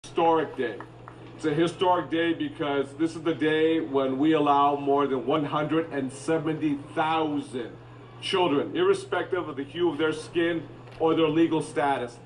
Historic day. It's a historic day because this is the day when we allow more than 170,000 children, irrespective of the hue of their skin or their legal status,